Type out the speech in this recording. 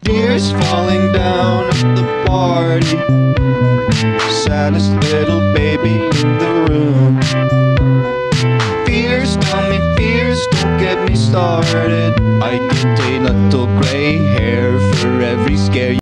Tears falling down at the party. Saddest little baby in the room. Fears, tell me fears, don't get me started. I get a little gray hair for every scare.